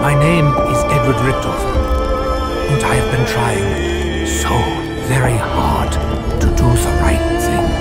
My name is Edward Richthofen, and I have been trying so very hard to do the right thing.